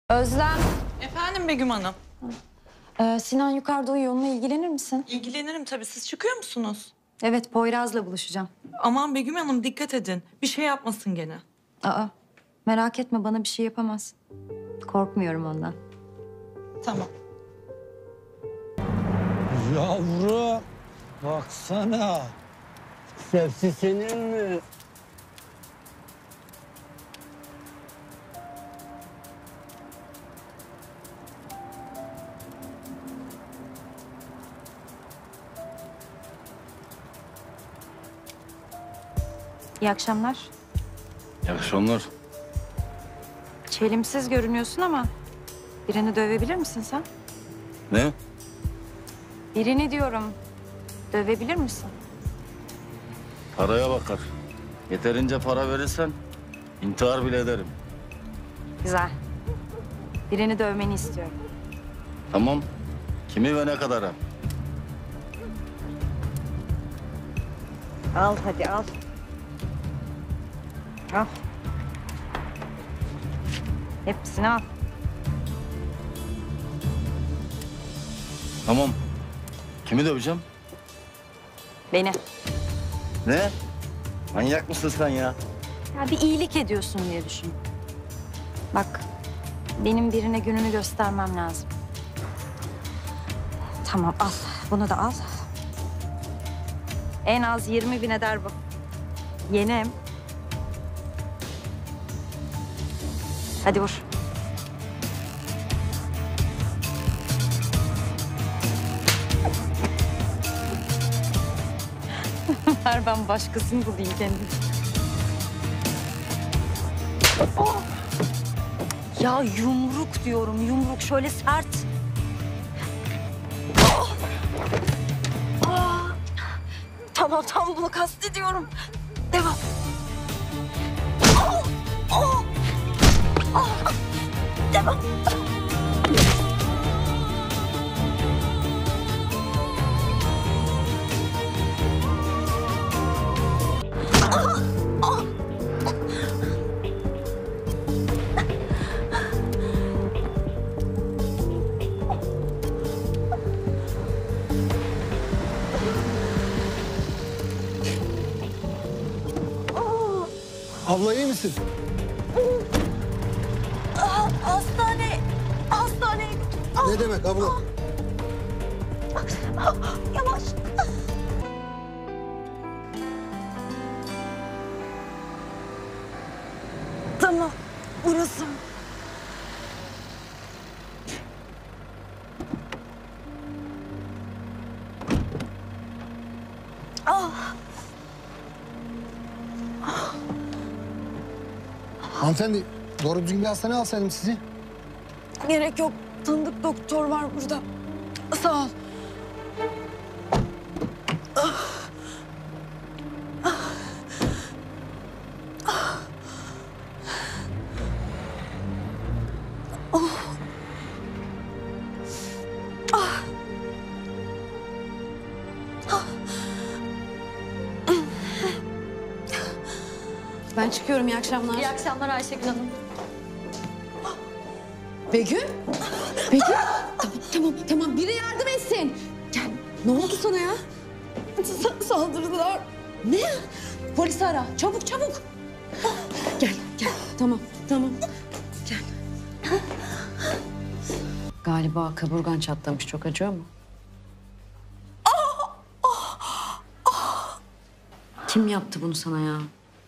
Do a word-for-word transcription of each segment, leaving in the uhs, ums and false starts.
Özlem. Efendim Begüm Hanım. Ee, Sinan yukarıda uyuyor. Onunla ilgilenir misin? İlgilenirim tabii. Siz çıkıyor musunuz? Evet, Poyraz'la buluşacağım. Aman Begüm Hanım dikkat edin. Bir şey yapmasın gene. Aa, merak etme, bana bir şey yapamaz. Korkmuyorum ondan. Tamam. Yavrum, baksana. Sepsi senin mi? İyi akşamlar. İyi akşamlar. Çelimsiz görünüyorsun ama birini dövebilir misin sen? Ne? Birini diyorum. Dövebilir misin? Paraya bakar. Yeterince para verirsen intihar bile ederim. Güzel. Birini dövmeni istiyorum. Tamam. Kimi ve ne kadara? Al hadi al. Al. Hepsini al. Tamam. Kimi döveceğim? Beni. Ne? Manyak mısın sen ya? Ya bir iyilik ediyorsun diye düşün. Bak, benim birine gününü göstermem lazım. Tamam, al. Bunu da al. En az yirmi bin eder bu. Yeni ev. Hadi vur. Ver ben başkasını bulayım kendim. Oh! Ya yumruk diyorum, yumruk şöyle sert. Oh! Oh! Tamam, tam bunu kastediyorum. Devam. Oh! Oh! Oh! Devam. Abla iyi misin? Hastane, hastane. Ne demek abla? Yavaş. Tamam, burası. Ah. Hanımefendi, doğru düzgün bir hastane alsaydım sizi. Gerek yok. Tanıdık doktor var burada. Sağ ol. Ben çıkıyorum, iyi akşamlar. İyi akşamlar Ayşegül Hanım. Begüm? Begüm? tamam, tamam, tamam. Biri yardım etsin. Gel. Ne oldu sana ya? Sa- saldırdılar. Ne? Polisi ara. Çabuk, çabuk. Gel, gel. Tamam, tamam. Gel. Galiba kaburgan çatlamış. Çok acıyor mu? Kim yaptı bunu sana ya?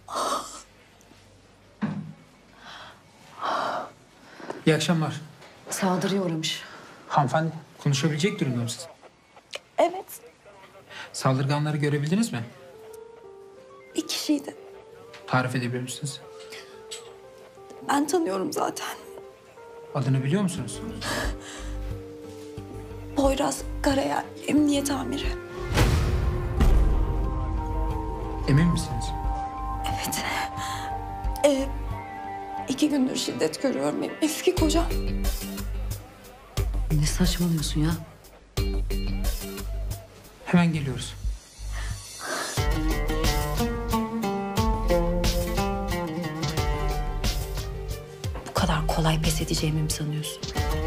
İyi akşamlar. Saldırıya uğramış. Hanımefendi, konuşabilecek durumda mısınız? Evet, Saldırganları görebildiniz mi? bir kişiydi. Tarif edebilir misiniz? Ben tanıyorum zaten. Adını biliyor musunuz? Poyraz Karayel, emniyet amiri. Emin misiniz? Evet. Ee, iki gündür şiddet görüyorum benim eski kocam. Ne saçmalıyorsun ya? Hemen geliyoruz. Bu kadar kolay kolay pes edeceğimi mi sanıyorsun?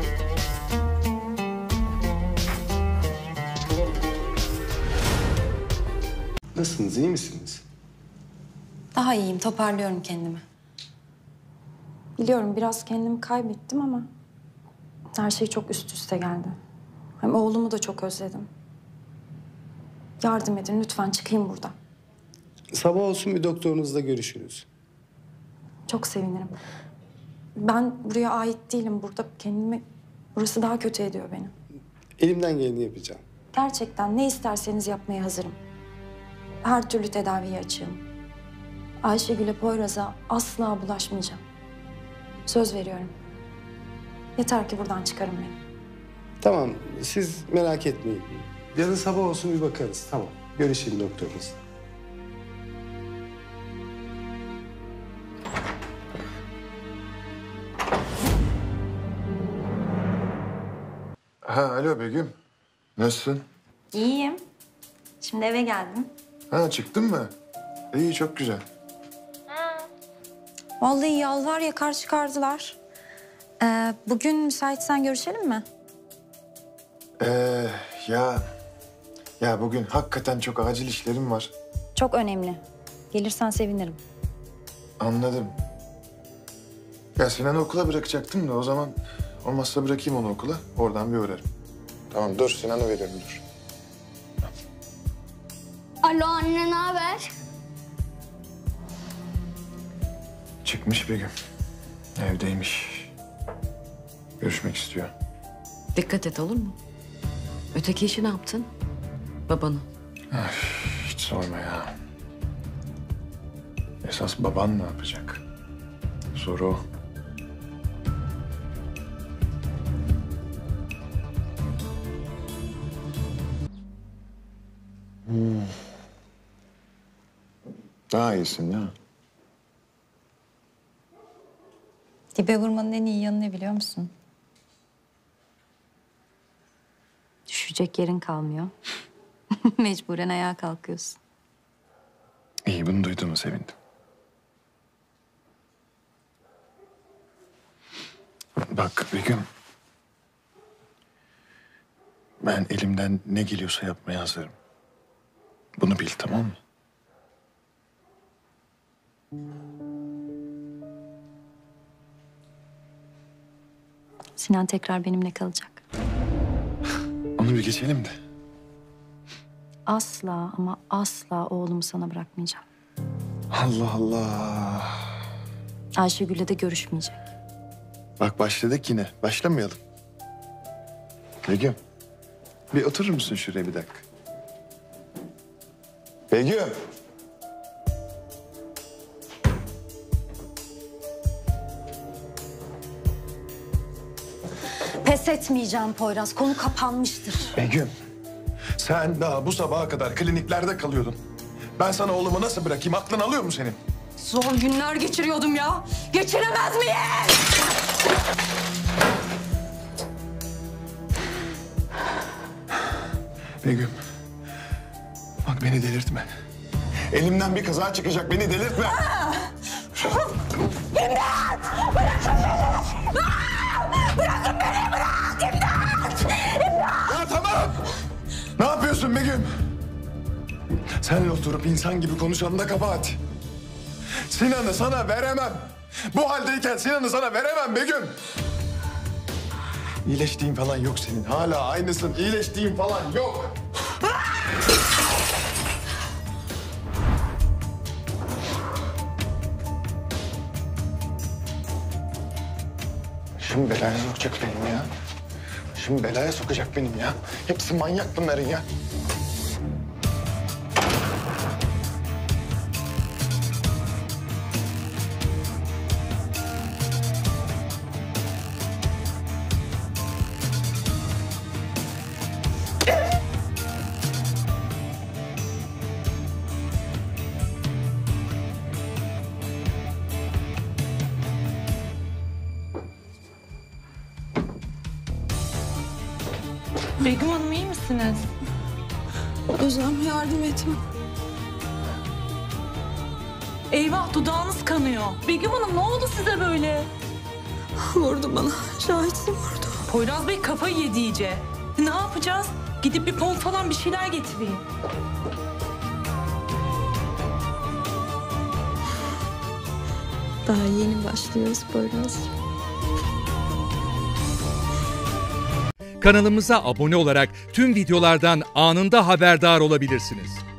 Nasılsınız, iyi misiniz? Daha iyiyim, toparlıyorum kendimi. Biliyorum biraz kendimi kaybettim ama her şey çok üst üste geldi. Hem oğlumu da çok özledim. Yardım edin lütfen, çıkayım buradan. Sabah olsun bir doktorunuzla görüşürüz. Çok sevinirim. Ben buraya ait değilim. Burada kendimi... Burası daha kötü ediyor beni. Elimden geleni yapacağım. Gerçekten ne isterseniz yapmaya hazırım. Her türlü tedaviye açığım. Ayşegül'e, Poyraz'a asla bulaşmayacağım. Söz veriyorum. Yeter ki buradan çıkarın beni. Tamam, siz merak etmeyin. Yarın sabah olsun bir bakarız, tamam. Görüşelim doktorunuzla. Ha, alo Begüm. Nasılsın? İyiyim. Şimdi eve geldim. Ha, çıktın mı? İyi, çok güzel. Vallahi yalvar yakar çıkardılar. Ee, bugün müsaitsen görüşelim mi? Ee, ya... Ya bugün hakikaten çok acil işlerim var. Çok önemli. Gelirsen sevinirim. Anladım. Ya Sinan'ı okula bırakacaktım da o zaman... Olmazsa bırakayım onu okula, oradan bir uğrarım. Tamam, dur Sinan'ı veriyorum, dur. Alo anne, ne haber? Çıkmış Begüm. Evdeymiş. Görüşmek istiyor. Dikkat et, olur mu? Öteki işi ne yaptın? Babanı. Hiç sorma ya. Esas baban ne yapacak? Soru o. Hmm. Daha iyisin ya. Dibe vurmanın en iyi yanı ne biliyor musun? Düşecek yerin kalmıyor. Mecburen ayağa kalkıyorsun. İyi, bunu duyduğuma sevindim. Bak Begüm. Ben elimden ne geliyorsa yapmaya hazırım. Bunu bil, tamam mı? Sinan tekrar benimle kalacak. Onu bir geçelim de. Asla ama asla oğlumu sana bırakmayacağım. Allah Allah. Ayşegül'le de görüşmeyecek. Bak başladık yine. Başlamayalım. Begüm. Bir oturur musun şuraya bir dakika? Begüm. Pes etmeyeceğim Poyraz. Konu kapanmıştır. Begüm. Sen daha bu sabaha kadar kliniklerde kalıyordun. Ben sana oğlumu nasıl bırakayım? Aklın alıyor mu senin? Zor günler geçiriyordum ya. Geçiremez miyim? Begüm. Bak beni delirtme. Elimden bir kaza çıkacak. Beni delirtme. İmdat! Bırakın beni! Bırakın beni! Bırak! İmdat! İmdat! Ya tamam. Ne yapıyorsun Begüm? Seninle oturup insan gibi konuşanın da kabahat. Sinan'ı sana veremem. Bu haldeyken Sinan'ı sana veremem Begüm. İyileştiğin falan yok senin. Hala aynısın. İyileştiğin falan yok. Şimdi belaya sokacak benim ya. Şimdi belaya sokacak benim ya. Hepsi manyak bunların ya. Begüm Hanım iyi misiniz? Özlem yardım etme. Eyvah dudağınız kanıyor. Begüm Hanım ne oldu size böyle? Vurdu bana. Şahitsin vurdu. Poyraz Bey kafayı yedi iyice. Ne yapacağız? Gidip bir pont falan bir şeyler getireyim. Daha yeni başlıyoruz Poyraz. Kanalımıza abone olarak tüm videolardan anında haberdar olabilirsiniz.